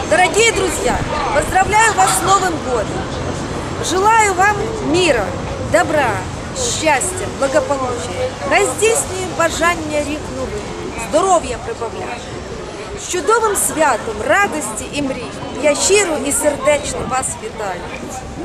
Дорогие друзья, поздравляю вас с Новым годом! Желаю вам мира, добра, щастя, благополуччя. Хай здійснює бажання рік новий, здоров'я прибавляє. З чудовим святом, радості і мрій. Я щиро і сердечно вас вітаю.